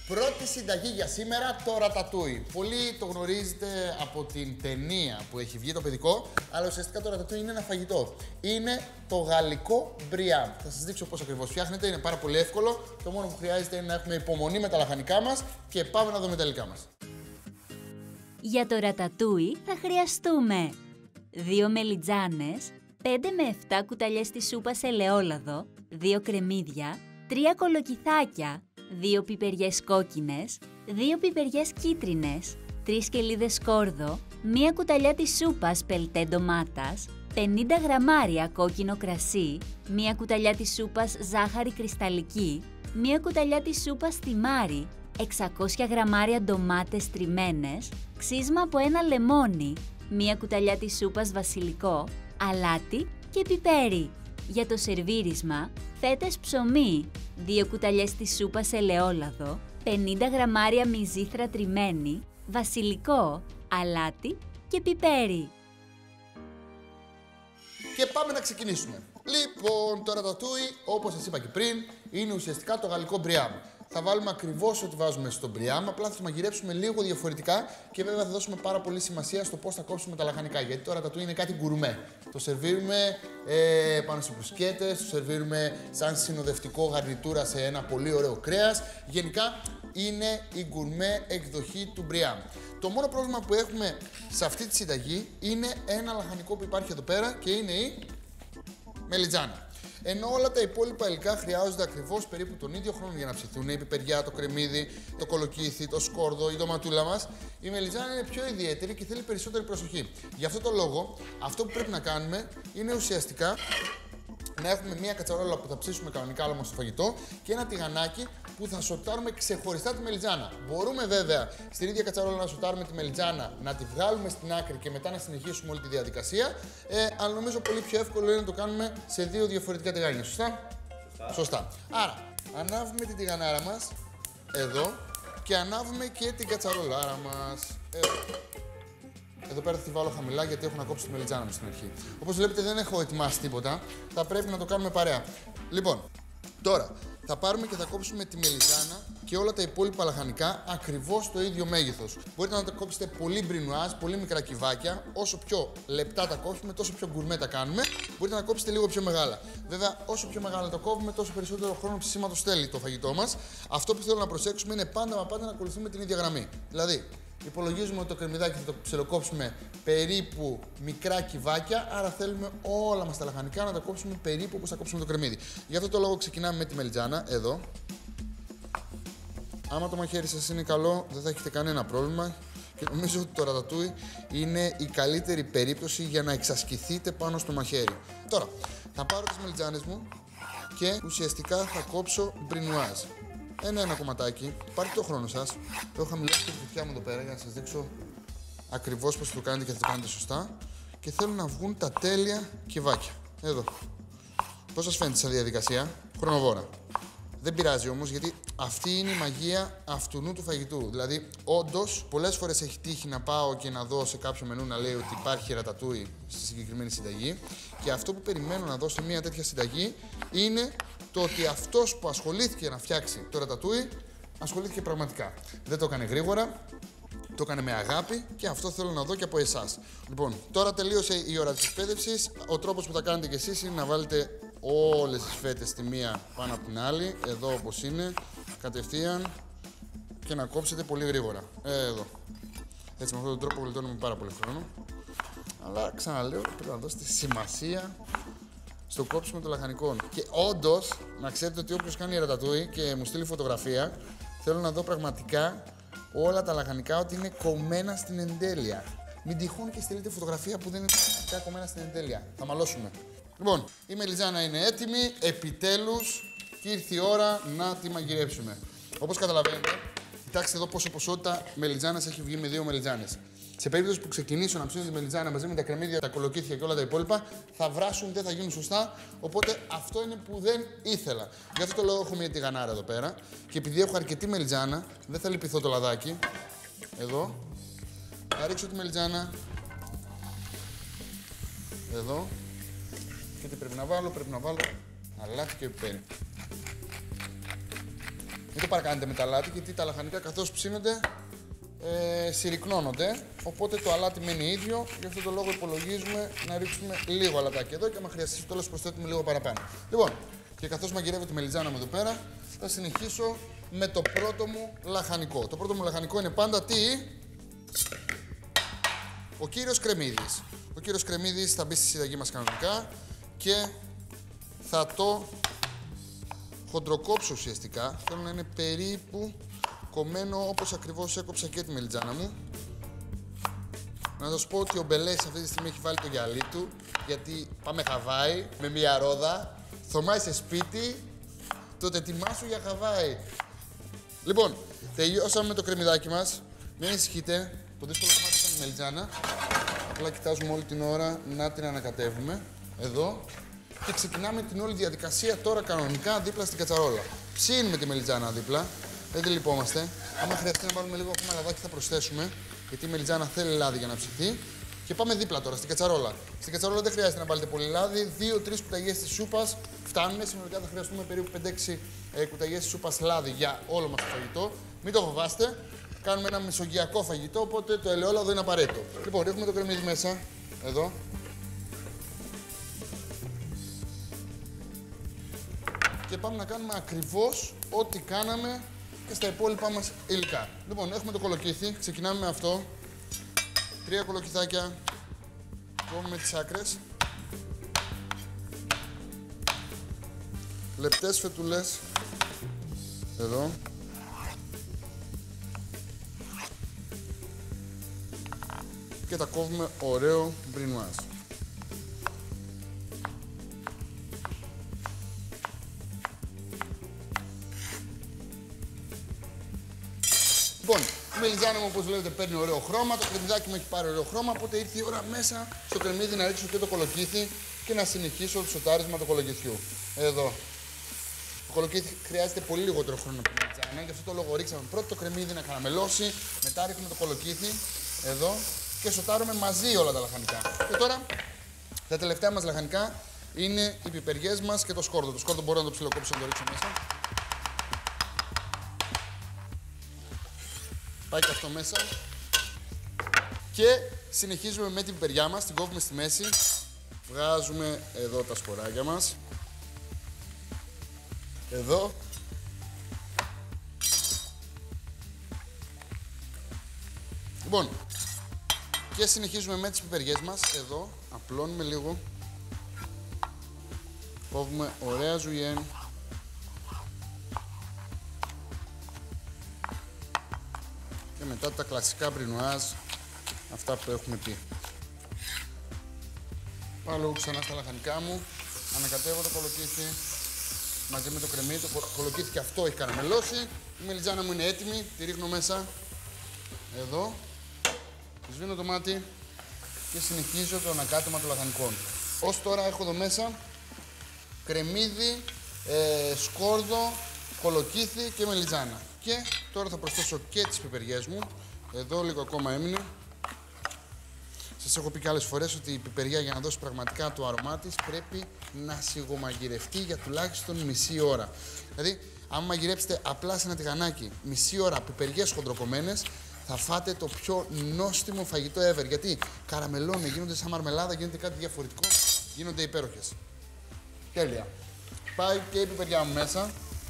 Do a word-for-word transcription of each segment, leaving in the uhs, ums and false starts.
Πρώτη συνταγή για σήμερα, το ρατατούι. Πολλοί το γνωρίζετε από την ταινία που έχει βγει, το παιδικό, αλλά ουσιαστικά το ρατατούι είναι ένα φαγητό. Είναι το γαλλικό μπριάμ. Θα σας δείξω πώς ακριβώς φτιάχνεται, είναι πάρα πολύ εύκολο. Το μόνο που χρειάζεται είναι να έχουμε υπομονή με τα λαχανικά μας και πάμε να δούμε τα υλικά μας. Για το ρατατούι θα χρειαστούμε δύο μελιτζάνες, πέντε με επτά κουταλιές της σούπας ελαιόλαδο, δύο κρεμμύδια, τρία κολοκυθάκια, δύο πιπεριές κόκκινες, δύο πιπεριές κίτρινες, τρεις κελίδες σκόρδο, μία κουταλιά της σούπας πελτέ ντομάτας, πενήντα γραμμάρια κόκκινο κρασί, μία κουταλιά της σούπας ζάχαρη κρυσταλλική, μία κουταλιά της σούπας θυμάρι, εξακόσια γραμμάρια ντομάτες τριμμένες, ξύσμα από ένα λεμόνι, μία κουταλιά της σούπας βασιλικό, αλάτι και πιπέρι. Για το σερβίρισμα, φέτες ψωμί, δύο κουταλιές της σούπας ελαιόλαδο, πενήντα γραμμάρια μυζήθρα τριμμένη, βασιλικό, αλάτι και πιπέρι. Και πάμε να ξεκινήσουμε. Λοιπόν, το ρατατούι, όπως σας είπα και πριν, είναι ουσιαστικά το γαλλικό μπριάμ. Θα βάλουμε ακριβώς ό,τι βάζουμε στο μπριάμ, απλά θα το μαγειρέψουμε λίγο διαφορετικά και βέβαια θα δώσουμε πάρα πολύ σημασία στο πώς θα κόψουμε τα λαχανικά. Γιατί το ρατατούι είναι κάτι γκουρμέ. Το σερβίρουμε ε, πάνω σε μπρουσκέτες, το σερβίρουμε σαν συνοδευτικό γαρνιτούρα σε ένα πολύ ωραίο κρέας. Γενικά είναι η γκουρμέ εκδοχή του μπριάμ. Το μόνο πρόβλημα που έχουμε σε αυτή τη συνταγή είναι ένα λαχανικό που υπάρχει εδώ πέρα και είναι η μελιτζάνα. Ενώ όλα τα υπόλοιπα υλικά χρειάζονται ακριβώς περίπου τον ίδιο χρόνο για να ψηθούν. Η πιπεριά, το κρεμμύδι, το κολοκύθι, το σκόρδο, η ντοματούλα μας. Η μελιτζάνα είναι πιο ιδιαίτερη και θέλει περισσότερη προσοχή. Γι' αυτό το λόγο, αυτό που πρέπει να κάνουμε είναι ουσιαστικά να έχουμε μία κατσαρόλα που θα ψήσουμε κανονικά άλλο μας στο φαγητό και ένα τηγανάκι που θα σοτάρουμε ξεχωριστά τη μελιτζάνα. Μπορούμε βέβαια στην ίδια κατσαρόλα να σοτάρουμε τη μελιτζάνα, να τη βγάλουμε στην άκρη και μετά να συνεχίσουμε όλη τη διαδικασία. Ε, αλλά νομίζω πολύ πιο εύκολο είναι να το κάνουμε σε δύο διαφορετικά τηγάνια. Σωστά? Σωστά. Σωστά. Άρα, ανάβουμε την τηγανάρα μας εδώ και ανάβουμε και την κατσαρόλάρα μας. Εδώ. Εδώ πέρα θα τη βάλω χαμηλά γιατί έχω να κόψω τη μελιτζάνα μου στην αρχή. Όπως βλέπετε δεν έχω ετοιμάσει τίποτα. Θα πρέπει να το κάνουμε παρέα. Λοιπόν, τώρα θα πάρουμε και θα κόψουμε τη μελιτζάνα και όλα τα υπόλοιπα λαχανικά ακριβώς το ίδιο μέγεθος. Μπορείτε να τα κόψετε πολύ μπρινουάζ, πολύ μικρά κυβάκια. Όσο πιο λεπτά τα κόβουμε, τόσο πιο γκουρμέ τα κάνουμε. Μπορείτε να κόψετε λίγο πιο μεγάλα. Βέβαια, όσο πιο μεγάλα τα κόβουμε, τόσο περισσότερο χρόνο ψησίματος θέλει το φαγητό μας. Αυτό που θέλω να προσέξουμε είναι πάντα μα πάντα να ακολουθούμε την ίδια γραμμή. Δηλαδή, υπολογίζουμε ότι το κρεμμυδάκι θα το ψιλοκόψουμε περίπου μικρά κυβάκια, άρα θέλουμε όλα μας τα λαχανικά να τα κόψουμε περίπου όπως θα κόψουμε το κρεμμύδι. Γι' αυτό το λόγο ξεκινάμε με τη μελιτζάνα, εδώ. Άμα το μαχαίρι σας είναι καλό, δεν θα έχετε κανένα πρόβλημα και νομίζω ότι το ρατατούι είναι η καλύτερη περίπτωση για να εξασκηθείτε πάνω στο μαχαίρι. Τώρα, θα πάρω τις μελιτζάνες μου και ουσιαστικά θα κόψω μπρινουάζ. Ένα-ένα κομματάκι, πάρτε το χρόνο σας. Έχω χαμηλώσει τη φωτιά μου εδώ πέρα για να σας δείξω ακριβώς πώς θα το κάνετε και θα το κάνετε σωστά. Και θέλω να βγουν τα τέλεια κυβάκια. Εδώ. Πώς σας φαίνεται σαν διαδικασία? Χρονοβόρα. Δεν πειράζει όμως, γιατί αυτή είναι η μαγεία αυτού του φαγητού. Δηλαδή, όντως, πολλές φορές έχει τύχει να πάω και να δω σε κάποιο μενού να λέει ότι υπάρχει ρατατούι στη συγκεκριμένη συνταγή. Και αυτό που περιμένω να δω σε μια τέτοια συνταγή είναι το ότι αυτός που ασχολήθηκε να φτιάξει το ρατατούι ασχολήθηκε πραγματικά. Δεν το έκανε γρήγορα, το έκανε με αγάπη και αυτό θέλω να δω και από εσάς. Λοιπόν, τώρα τελείωσε η ώρα της εκπαίδευσης. Ο τρόπος που θα κάνετε κι εσείς είναι να βάλετε όλες τις φέτες τη μία πάνω από την άλλη, εδώ όπως είναι, κατευθείαν και να κόψετε πολύ γρήγορα. Ε, εδώ. Έτσι, με αυτόν τον τρόπο γλιτώνουμε πάρα πολύ χρόνο. Αλλά ξαναλέω, πρέπει να δώσετε σημασία στο κόψιμο των λαχανικών. Και όντως, να ξέρετε ότι όποιος κάνει ρατατούι και μου στείλει φωτογραφία, θέλω να δω πραγματικά όλα τα λαχανικά ότι είναι κομμένα στην εντέλεια. Μην τυχόν και στείλετε φωτογραφία που δεν είναι πραγματικά κομμένα στην εντέλεια. Θα μαλώσουμε. Λοιπόν, η μελιτζάνα είναι έτοιμη, επιτέλους, και ήρθε η ώρα να τη μαγειρέψουμε. Όπως καταλαβαίνετε, κοιτάξτε εδώ πόσο ποσότητα μελιτζάνας έχει βγει με δύο μελιτζάνες. Σε περίπτωση που ξεκινήσω να ψήνω τη μελιτζάνα μαζί με τα κρεμμύδια, τα κολοκύθια και όλα τα υπόλοιπα, θα βράσουν, δεν θα γίνουν σωστά. Οπότε αυτό είναι που δεν ήθελα. Γι' αυτό το λόγο έχω μια τηγανάρα εδώ πέρα. Και επειδή έχω αρκετή μελιτζάνα, δεν θα λυπηθώ το λαδάκι. Εδώ. Θα ρίξω τη μελιτζάνα. Εδώ. Και τι πρέπει να βάλω, πρέπει να βάλω αλάτι και πιπέρι. Μην το παρακάνετε με τα αλάτι, γιατί τα λαχανικά καθώς ψήνονται ε, συρρυκνώνονται. Οπότε το αλάτι μένει ίδιο. Γι' αυτό το λόγο υπολογίζουμε να ρίξουμε λίγο αλατάκι εδώ και άμα χρειαστεί στο τέλος προσθέτουμε λίγο παραπάνω. Λοιπόν, και καθώς μαγειρεύω τη μελιτζάνα μου εδώ πέρα, θα συνεχίσω με το πρώτο μου λαχανικό. Το πρώτο μου λαχανικό είναι πάντα τι? Ο κύριος Κρεμμύδης. Ο κύριος Κρεμμύδης θα μπει στη συνταγή μας κανονικά και θα το χοντροκόψω ουσιαστικά. Θέλω να είναι περίπου κομμένο όπως ακριβώς έκοψα και τη μελιτζάνα μου. Να σας πω ότι ο Μπελές αυτή τη στιγμή έχει βάλει το γυαλί του, γιατί πάμε Χαβάη με μια ρόδα. Θωμά είσαι σπίτι, τότε ετοιμάσου για Χαβάη. Λοιπόν, τελειώσαμε με το κρεμμυδάκι μας. Μην ανησυχείτε, το δύσκολο κομμάτι ήταν η μελιτζάνα. Απλά κοιτάζουμε όλη την ώρα να την ανακατεύουμε. Εδώ. Και ξεκινάμε την όλη διαδικασία τώρα κανονικά δίπλα στην κατσαρόλα. Ψήνουμε τη μελιτζάνα δίπλα. Δεν τη λυπόμαστε. Άμα χρειαστεί να βάλουμε λίγο ακόμα λαδάκι θα προσθέσουμε. Γιατί η μελιτζάνα θέλει λάδι για να ψηθεί. Και πάμε δίπλα τώρα στην κατσαρόλα. Στην κατσαρόλα δεν χρειάζεται να βάλετε πολύ λάδι. δύο τρεις κουταλιές της σούπας φτάνουν. Συνολικά θα χρειαστούμε περίπου πέντε έξι ε, κουταλιές της σούπας λάδι για όλο μας το φαγητό. Μην το φοβάστε. Κάνουμε ένα μεσογειακό φαγητό, οπότε το ελαιόλαδο είναι απαραίτητο. Λοιπόν, ρίχνουμε το κρεμμύδι μέσα. Εδώ. Και πάμε να κάνουμε ακριβώς ό,τι κάναμε και στα υπόλοιπα μας υλικά. Λοιπόν, έχουμε το κολοκύθι. Ξεκινάμε με αυτό. Τρία κολοκυθάκια. Κόβουμε τις άκρες. Λεπτές φετούλες. Εδώ. Και τα κόβουμε ωραίο μπρινουάζ. Λοιπόν, η μελιτζάνα μου, όπως βλέπετε, παίρνει ωραίο χρώμα. Το κρεμμυδάκι μου έχει πάρει ωραίο χρώμα. Οπότε ήρθε η ώρα μέσα στο κρεμμύδι να ρίξω και το κολοκύθι και να συνεχίσω το σοτάρισμα του κολοκυθιού. Εδώ. Το κολοκύθι χρειάζεται πολύ λιγότερο χρόνο από τη μελιτζάνα. Γι' αυτό το λόγο ρίξαμε πρώτο το κρεμμύδι να καραμελώσει. Μετά ρίχνουμε το κολοκύθι. Εδώ. Και σοτάρουμε μαζί όλα τα λαχανικά. Και τώρα τα τελευταία μας λαχανικά είναι οι πιπεριές μας και το σκόρδο. Το σκόρδο μπορώ να το ψιλοκόψω να το ρίξω μέσα. Πάει και αυτό μέσα. Και συνεχίζουμε με την πιπεριά μας, την κόβουμε στη μέση. Βγάζουμε εδώ τα σποράκια μας. Εδώ. Λοιπόν, και συνεχίζουμε με τις πιπεριές μας. Εδώ, απλώνουμε λίγο. Κόβουμε ωραία ζουγιέν. Και μετά τα κλασικά μπρινουάζ, αυτά που έχουμε πει. Πάω λίγο ξανά στα λαχανικά μου. Ανακατεύω το κολοκύθι μαζί με το κρεμμύδι. Το κολοκύθι και αυτό έχει καραμελώσει. Η μελιτζάνα μου είναι έτοιμη. Τη ρίχνω μέσα. Εδώ. Σβήνω το μάτι και συνεχίζω το ανακάτεμα των λαχανικών. Ως τώρα έχω εδώ μέσα κρεμμύδι, ε, σκόρδο, κολοκύθι και μελιτζάνα. Και τώρα θα προσθέσω και τις πιπεριές μου. Εδώ λίγο ακόμα έμεινε. Σας έχω πει και άλλες φορές ότι η πιπεριά για να δώσει πραγματικά το αρωμά της πρέπει να σιγομαγειρευτεί για τουλάχιστον μισή ώρα. Δηλαδή, αν μαγειρέψετε απλά σε ένα τηγανάκι μισή ώρα πιπεριές χοντροκομμένες, θα φάτε το πιο νόστιμο φαγητό ever. Γιατί καραμελώνουν, γίνονται σαν μαρμελάδα, γίνεται κάτι διαφορετικό, γίνονται υπέροχες. Τέλεια. Πάει και η πιπεριά μου μέσα.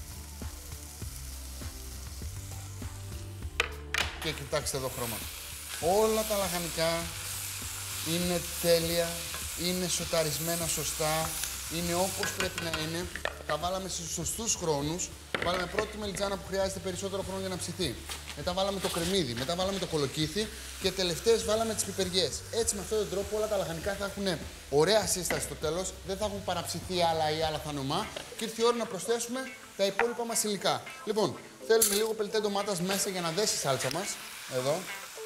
Και κοιτάξτε εδώ χρώμα. Όλα τα λαχανικά είναι τέλεια, είναι σοταρισμένα σωστά, είναι όπως πρέπει να είναι. Τα βάλαμε στους σωστούς χρόνους. Βάλαμε πρώτη τη μελιτζάνα που χρειάζεται περισσότερο χρόνο για να ψηθεί. Μετά βάλαμε το κρεμμύδι, μετά βάλαμε το κολοκύθι και τελευταίες βάλαμε τις πιπεριές. Έτσι με αυτόν τον τρόπο όλα τα λαχανικά θα έχουν ωραία σύσταση στο τέλος, δεν θα έχουν παραψηθεί άλλα ή άλλα θα νομά και ήρθε η ώρα να προσθέσουμε τα υπόλοιπα μας υλικά. Λοιπόν, θέλουμε λίγο πελτέ ντομάτας μέσα για να δέσει η σάλτσα μας. Εδώ.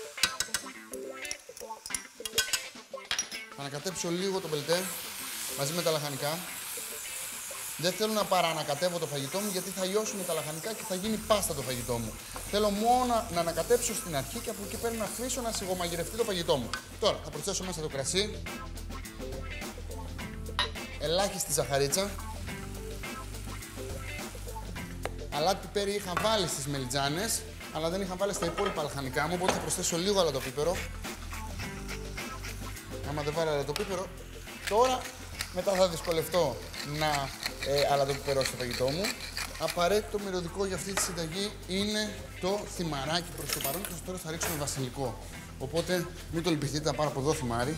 Θα ανακατέψω λίγο το πελτέ μαζί με τα λαχανικά. Δεν θέλω να παραανακατεύω το φαγητό μου γιατί θα λιώσουν τα λαχανικά και θα γίνει πάστα το φαγητό μου. Θέλω μόνο να ανακατέψω στην αρχή και από εκεί πέρα να αφήσω να σιγομαγειρευτεί το φαγητό μου. Τώρα θα προσθέσω μέσα το κρασί. Ελάχιστη ζαχαρίτσα. αλάτι πιπέρι είχα βάλει στις μελιτζάνες, αλλά δεν είχα βάλει στα υπόλοιπα λαχανικά μου, οπότε θα προσθέσω λίγο αλατοπίπερο. Άμα δεν βάλω αλατοπίπερο, τώρα μετά θα δυσκολευτώ να ε, αλατοπιπερώσω το φαγητό μου. Απαραίτητο μυρωδικό για αυτή τη συνταγή είναι το θυμαράκι προς το παρόν και τώρα θα ρίξουμε βασιλικό. Οπότε μην το λυπηθείτε, θα πάρω από εδώ θυμάρι.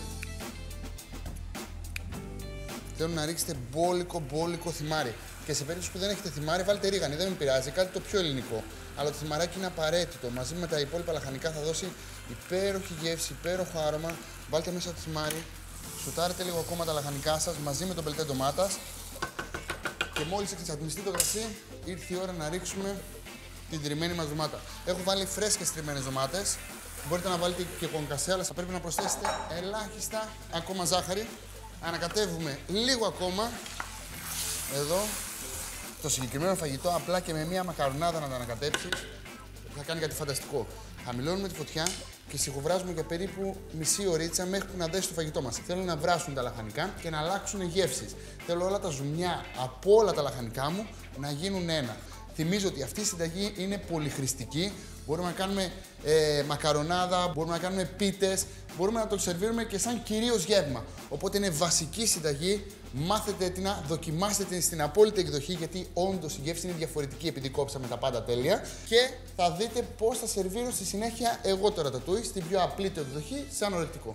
Θέλω να ρίξετε μπόλικο, μπόλικο θυμάρι. Και σε περίπτωση που δεν έχετε θυμάρι, βάλτε ρίγανη, δεν με πειράζει, κάτι το πιο ελληνικό. Αλλά το θυμαράκι είναι απαραίτητο. Μαζί με τα υπόλοιπα λαχανικά θα δώσει υπέροχη γεύση, υπέροχο άρωμα. Βάλτε μέσα το θυμάρι, σουτάρετε λίγο ακόμα τα λαχανικά σας μαζί με το μπελτέ ντομάτας. Και μόλις εξατμιστεί το κρασί, ήρθε η ώρα να ρίξουμε την τριμμένη μας ντομάτα. Έχω βάλει φρέσκες τριμμένες ντομάτες. Μπορείτε να βάλετε και κονκασέ, αλλά θα πρέπει να προσθέσετε ελάχιστα ακόμα ζάχαρη. Ανακατεύουμε λίγο ακόμα. Εδώ. Το συγκεκριμένο φαγητό απλά και με μία μακαρονάδα να το ανακατέψεις θα κάνει κάτι φανταστικό. Χαμηλώνουμε τη φωτιά και σιγοβράζουμε για περίπου μισή ωρίτσα μέχρι που να δέσει το φαγητό μας. Θέλω να βράσουν τα λαχανικά και να αλλάξουν γεύσεις. Θέλω όλα τα ζουμιά από όλα τα λαχανικά μου να γίνουν ένα. Θυμίζω ότι αυτή η συνταγή είναι πολυχρηστική. Μπορούμε να κάνουμε ε, μακαρονάδα, μπορούμε να κάνουμε πίτες, μπορούμε να το σερβίρουμε και σαν κυρίως γεύμα. Οπότε είναι βασική συνταγή. Μάθετε την, δοκιμάστε την στην απόλυτη εκδοχή, γιατί όντως η γεύση είναι διαφορετική επειδή κόψαμε τα πάντα τέλεια. Και θα δείτε πώς θα σερβίρω στη συνέχεια εγώ το ρατατούι στην πιο απλή του εκδοχή, σαν ορεκτικό.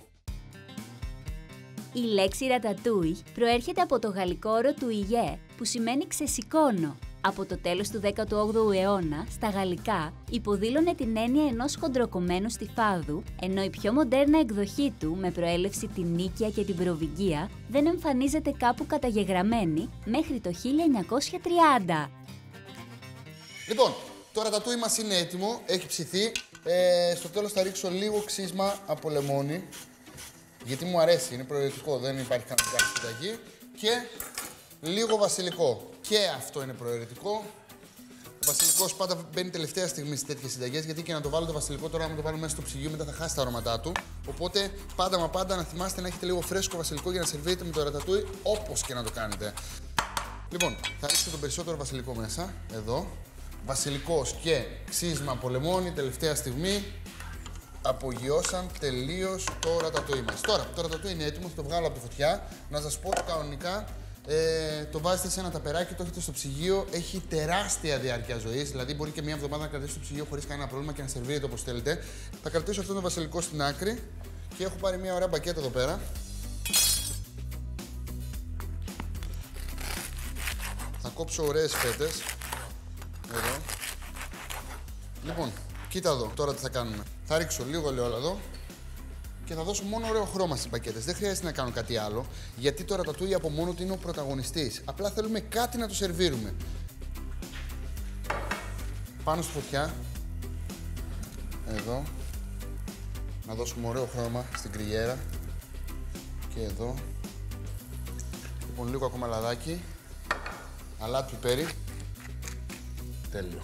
Η λέξη ρατατούι προέρχεται από το γαλλικό όρο του υγέ, που σημαίνει ξεσηκώνω. Από το τέλος του δέκατου όγδοου αιώνα, στα γαλλικά, υποδήλωνε την έννοια ενός χοντροκομμένου στιφάδου, ενώ η πιο μοντέρνα εκδοχή του, με προέλευση την Νίκαια και την Προβυγγία, δεν εμφανίζεται κάπου καταγεγραμμένη μέχρι το χίλια εννιακόσια τριάντα. Λοιπόν, το ρατατούι μας είναι έτοιμο, έχει ψηθεί. Ε, στο τέλος θα ρίξω λίγο ξύσμα από λεμόνι, γιατί μου αρέσει, είναι προαιρετικό, δεν υπάρχει κανένα συνταγή. Και λίγο βασιλικό. Και αυτό είναι προαιρετικό. Ο βασιλικός πάντα μπαίνει τελευταία στιγμή σε τέτοιες συνταγές, γιατί και να το βάλω το βασιλικό τώρα, άμα το βάλω μέσα στο ψυγείο, μετά θα χάσει τα αρώματά του. Οπότε πάντα μα πάντα να θυμάστε να έχετε λίγο φρέσκο βασιλικό για να σερβίρετε με το ρατατούι, όπως και να το κάνετε. Λοιπόν, θα ρίξω τον περισσότερο βασιλικό μέσα, εδώ. Βασιλικός και ξύσμα από λεμόνι, τελευταία στιγμή. Απογειώσαν τελείως το ρατατούι μας. Τώρα, το ρατατούι είναι έτοιμο, θα το βγάλω από τη φωτιά. Να σας πω κανονικά. Ε, το βάζετε σε ένα ταπεράκι, το έχετε στο ψυγείο, έχει τεράστια διάρκεια ζωής. Δηλαδή, μπορεί και μία εβδομάδα να κρατήσετε στο ψυγείο χωρίς κανένα πρόβλημα και να σερβίρετε όπως θέλετε. Θα κρατήσω αυτό το βασιλικό στην άκρη και έχω πάρει μία ωραία μπακέτα εδώ πέρα. Θα κόψω ωραίες φέτες. Εδώ. Λοιπόν, κοίτα εδώ τώρα τι θα κάνουμε. Θα ρίξω λίγο ελαιόλαδο και θα δώσω μόνο ωραίο χρώμα στις μπακέτες. Δεν χρειάζεται να κάνω κάτι άλλο, γιατί το ρατατούι από μόνο του είναι ο πρωταγωνιστής. Απλά θέλουμε κάτι να το σερβίρουμε. Πάνω στη φωτιά. Εδώ. Να δώσουμε ωραίο χρώμα στην κρυιέρα. Και εδώ. Λοιπόν, λίγο ακόμα λαδάκι. Αλάτι πιπέρι. Τέλειο.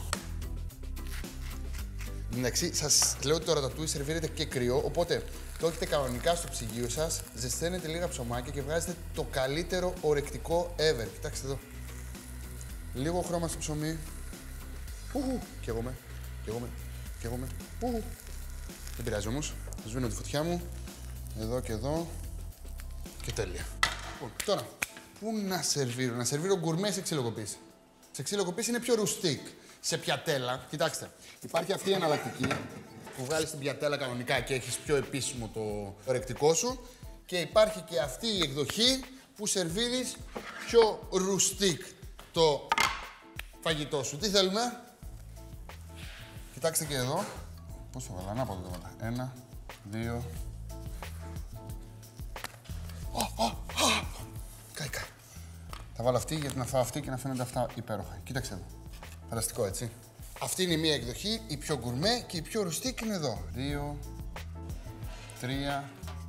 Εντάξει, σας λέω ότι το ρατατούι σερβίρεται και κρύο, οπότε το έχετε κανονικά στο ψυγείο σας, ζεσταίνετε λίγα ψωμάκια και βγάζετε το καλύτερο ορεκτικό ever. Κοιτάξτε εδώ. Λίγο χρώμα στο ψωμί. Ουχου. Καίγομαι, καίγομαι, καίγομαι. Ουχου. Δεν πειράζει όμως. Σβήνω τη φωτιά μου. Εδώ και εδώ. Και τέλεια. Λοιπόν, τώρα, πού να σερβίρω. Να σερβίρω γκουρμέ σε ξυλοκοπής. Σε ξυλοκοπής είναι πιο ρουστίκ. Σε πιατέλα, κοιτάξτε, υπάρχει αυτή η εναλλακτική που βγάλεις την πιατέλα κανονικά και έχεις πιο επίσημο το ορεκτικό σου, και υπάρχει και αυτή η εκδοχή που σερβίρεις πιο ρουστίκ το φαγητό σου. Τι θέλουμε? Κοιτάξτε και εδώ. Πώς το βάλα, να πω εδώ. Ένα, δύο. Κάικα. Θα βάλω αυτή γιατί να φάω αυτή και να φαίνονται αυτά υπέροχα. Κοίταξε εδώ. Φανταστικό, έτσι. Αυτή είναι η μία εκδοχή, η πιο γκουρμέ, και η πιο ρουστίκ είναι εδώ. Δύο, τρία,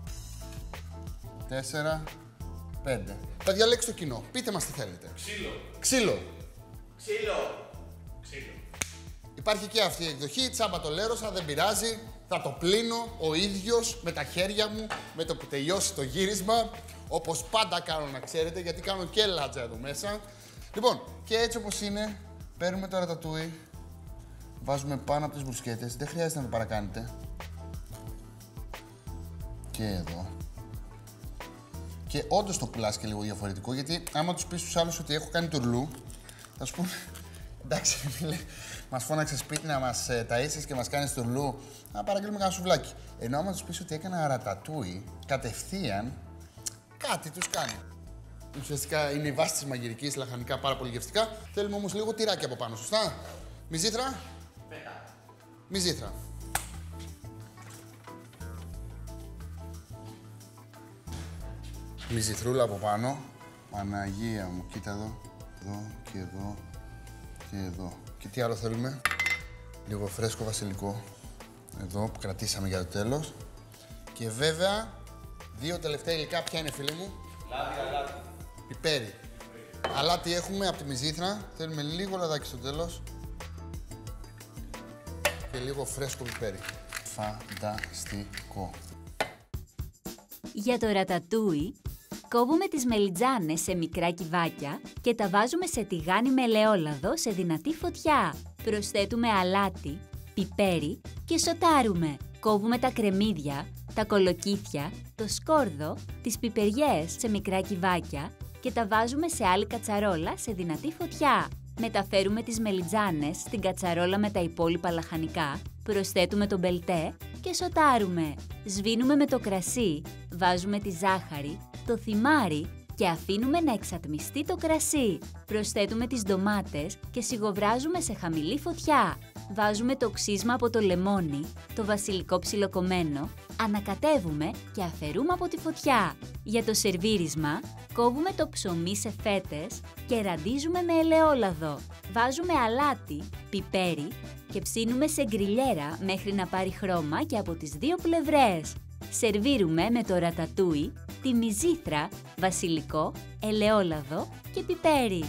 τέσσερα, πέντε. Θα διαλέξει το κοινό. Πείτε μας τι θέλετε. Ξύλο. Ξύλο. Ξύλο. Ξύλο. Υπάρχει και αυτή η εκδοχή, τσάμπα το λέρωσα, δεν πειράζει. Θα το πλύνω ο ίδιος με τα χέρια μου, με το που τελειώσει το γύρισμα. Όπως πάντα κάνω, να ξέρετε, γιατί κάνω και λάτζα εδώ μέσα. Λοιπόν, και έτσι όπως είναι, Παίρνουμε το ρατατούι, βάζουμε πάνω από τις μπρουσκέτες, δεν χρειάζεται να το παρακάνετε. Και εδώ. Και όντως το πουλάς και λίγο διαφορετικό, γιατί άμα τους πεις στους άλλους ότι έχω κάνει τουρλού, θα σου πούνε, εντάξει φίλε, μας φώναξε σπίτι να μας ε, ταΐσεις και μας κάνεις τουρλού, να παραγγείλουμε κανένα σουβλάκι. Ενώ άμα τους πεις ότι έκανα ρατατούι, κατευθείαν κάτι τους κάνει. Ουσιαστικά είναι η βάση της μαγειρικής, λαχανικά πάρα πολύ γευστικά. Θέλουμε όμως λίγο τυράκι από πάνω, σωστά. Μυζήθρα. Πέτα. Μυζήθρα. Μυζηθρούλα από πάνω. Παναγία μου, κοίτα εδώ. Εδώ και εδώ και εδώ. Και τι άλλο θέλουμε. Λίγο φρέσκο βασιλικό. Εδώ που κρατήσαμε για το τέλος. Και βέβαια, δύο τελευταία υλικά. Ποια είναι, φίλοι μου. Λάδι, αλάτι. Πιπέρι. Αλάτι έχουμε από τη μυζήθρα. Θέλουμε λίγο λαδάκι στο τέλος. Και λίγο φρέσκο πιπέρι. Φανταστικό. Για το ρατατούι, κόβουμε τις μελιτζάνες σε μικρά κυβάκια και τα βάζουμε σε τηγάνι με ελαιόλαδο σε δυνατή φωτιά. Προσθέτουμε αλάτι, πιπέρι και σοτάρουμε. Κόβουμε τα κρεμμύδια, τα κολοκύθια, το σκόρδο, τις πιπεριές σε μικρά κυβάκια και τα βάζουμε σε άλλη κατσαρόλα σε δυνατή φωτιά. Μεταφέρουμε τις μελιτζάνες στην κατσαρόλα με τα υπόλοιπα λαχανικά, προσθέτουμε το μπελτέ και σοτάρουμε. Σβήνουμε με το κρασί, βάζουμε τη ζάχαρη, το θυμάρι και αφήνουμε να εξατμιστεί το κρασί. Προσθέτουμε τις ντομάτες και σιγοβράζουμε σε χαμηλή φωτιά. Βάζουμε το ξύσμα από το λεμόνι, το βασιλικό ψιλοκομμένο, ανακατεύουμε και αφαιρούμε από τη φωτιά. Για το σερβίρισμα, κόβουμε το ψωμί σε φέτες και ραντίζουμε με ελαιόλαδο. Βάζουμε αλάτι, πιπέρι και ψήνουμε σε γκριλιέρα μέχρι να πάρει χρώμα και από τις δύο πλευρές. Σερβίρουμε με το ρατατούι, τη μυζήθρα, βασιλικό, ελαιόλαδο και πιπέρι.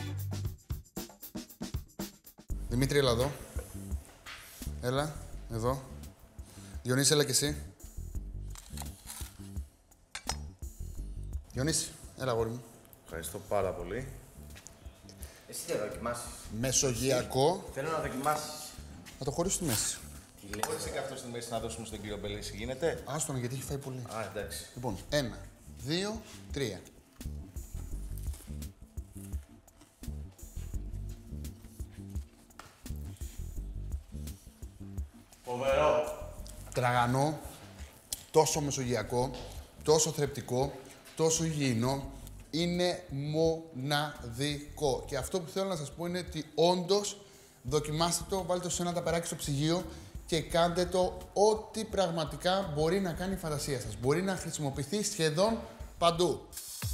Δημήτρη, έλα εδώ. Έλα, εδώ. Διονύση, έλα κι εσύ. Διονύση, έλα αγόρι μου. Ευχαριστώ πάρα πολύ. Εσύ θα δοκιμάσεις. Μεσογειακό. Θέλω να δοκιμάσεις. Θα το χωρίσω στη μέση. Τι λέει. Μπορείς και αυτό στη μέση να δώσουμε στον κύριο Μπελίση, γίνεται. Άστον, γιατί έχει φάει πολύ. Α, εντάξει. Λοιπόν, ένα, δύο, τρία. Φοβερό. Τραγανό, τόσο μεσογειακό, τόσο θρεπτικό, τόσο υγιεινό. Είναι μοναδικό. Και αυτό που θέλω να σας πω είναι ότι όντως δοκιμάστε το, βάλτε το σε ένα ταπεράκι στο ψυγείο και κάντε το ό,τι πραγματικά μπορεί να κάνει η φαντασία σας. Μπορεί να χρησιμοποιηθεί σχεδόν παντού.